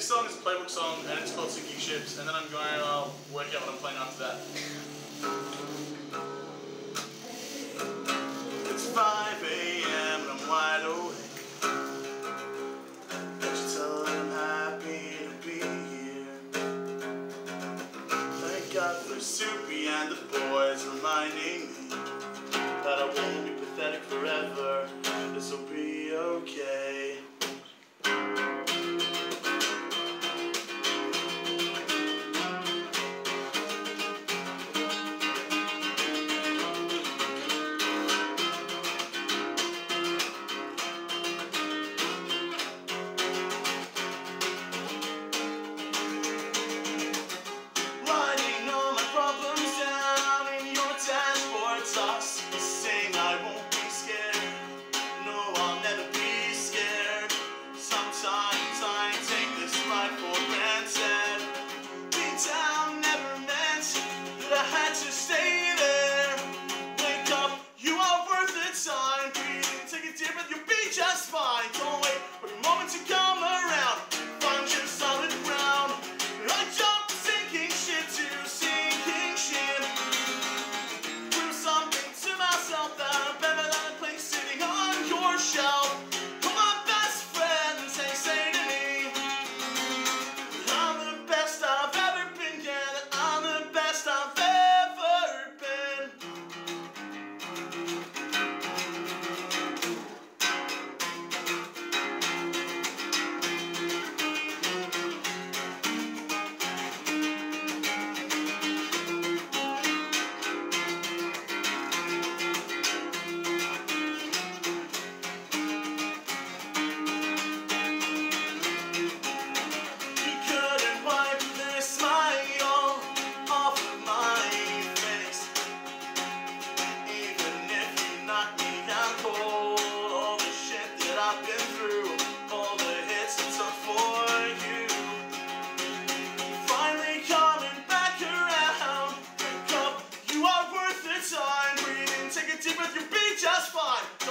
next song is a Playbook song, and it's called Sinking Ships, and then I'm going to work out what I'm playing after that. It's 5 a.m. and I'm wide awake. Can't you tell that I'm happy to be here? Thank God for Soupy and the boys reminding me that I won't be pathetic forever. This'll be okay. To stay there, wake up, you are worth the time. Breathe in, take a deep breath, you'll be just fine. Don't wait for a moment to come around. Find your solid ground. I jumped a sinking ship to sinking ship. Prove something to myself that I'm better than a place sitting on your shelf. Come on, best friend, say to me, I'm the best I've ever been. Yeah, that I'm the best I've ever. All the shit that I've been through, all the hits I took for you, finally coming back around. Wake up, you are worth the time. Breathe in, take a deep breath, you'll be just fine.